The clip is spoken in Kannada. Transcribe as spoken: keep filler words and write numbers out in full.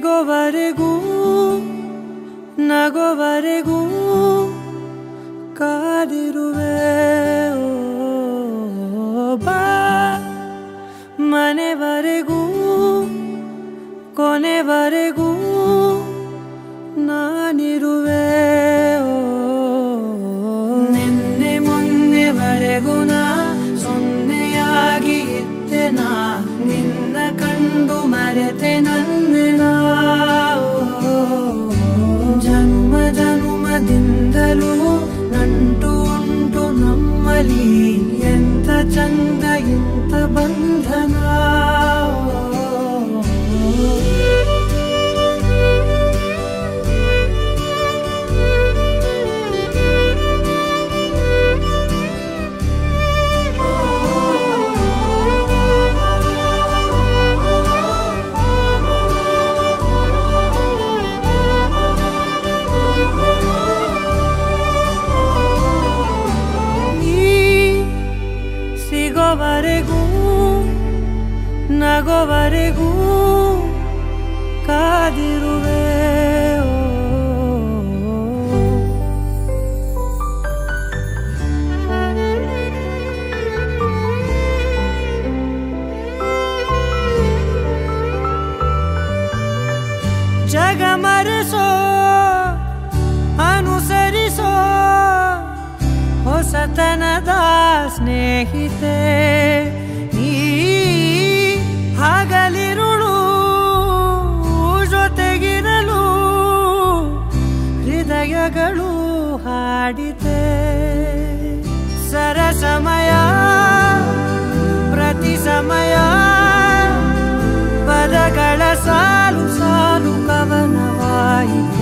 ಸಿಗೋವರೆಗೂ ನಗೋವರೆಗೂ ಕಾದಿರುವೆ ಬಾ ಮನೆವರೆಗೂ ಕೊನೆವರೆಗೂ ನಾನಿರುವೆ ನಿನ್ನೆ ಮೊನ್ನೆವರೆಗೂ ನಾ ಸೊನ್ನೆಯಾಗಿ ಇದ್ದೆ ನಾ ನಿನ್ನ ಕಂಡು ಮರೆತೆ ನನ್ನ ಜನ್ಮ ಜನ್ಮದಿಂದಲೂ ನಂಟು ಉಂಟು ನಮ್ಮಲ್ಲಿ ಎಂತ ಚಂದ ಎಂತ ಬಂಧನ ಸಿಗೋವರೆಗೂ ನಗೋವರೆಗೂ ಕಾದಿರುವೆ ಜಗ ಮರೆಸೋ ಅನುಸರಿಸೋ ಹೊಸತನದ ಸ್ನೇಹಿತೆ ನೀ ಹಗಲಿರುಳು ಜೊತೆಗಿರಲು ಹೃದಯಗಳು ಹಾಡಿತೆ ಸರಸಮಯ ಪ್ರತಿ ಸಮಯ ಪದಗಳ ಸಾಲು ಸಾಲು ಕವನವಾಯಿತು